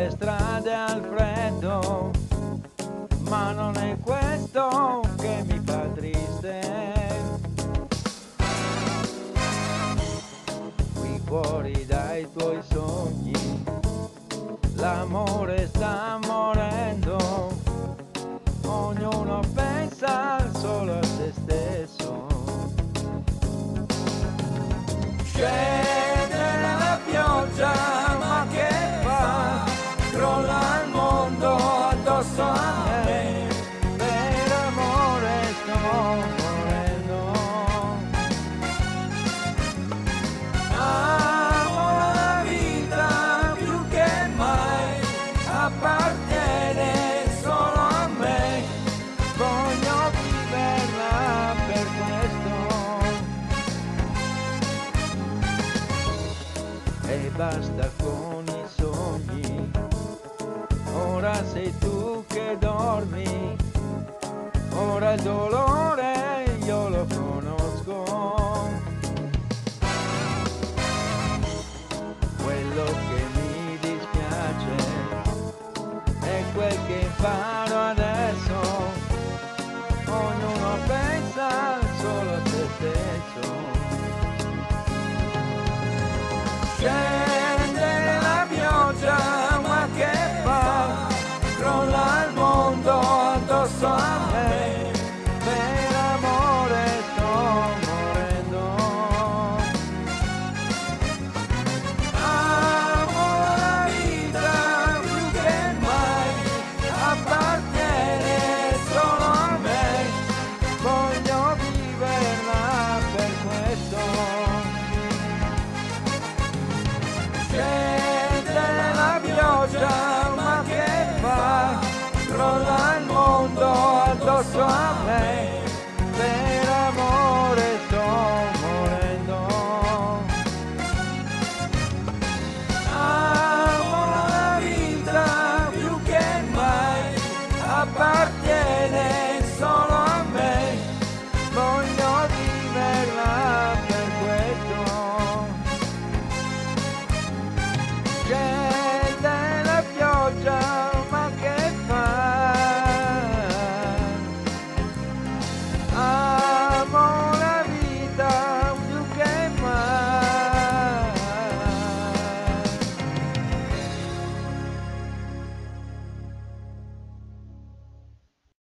le strade al freddo, ma non è questo che mi fa triste. Qui fuori dai tuoi sogni, l'amore sta morendo, ognuno pensa solo a se stesso. Scende la pioggia, ma che fa? Crolla il mondo addosso a me, per amore sto morendo. Amo la vita più che mai, appartiene solo a me, voglio viverla per questo. E basta con i sogni, ora sei tu che dormi, ora il dolore io lo conosco. Quello che mi dispiace è quel che imparo adesso, ognuno pensa solo a se stesso. Scende la pioggia, ma che fa? Crolla il mondo addosso a me, per amore sto morendo. Amo la vita più che mai, appartiene solo a me, voglio viverla per questo. Scende la pioggia, ma che fa? Crolla il mondo addosso a me.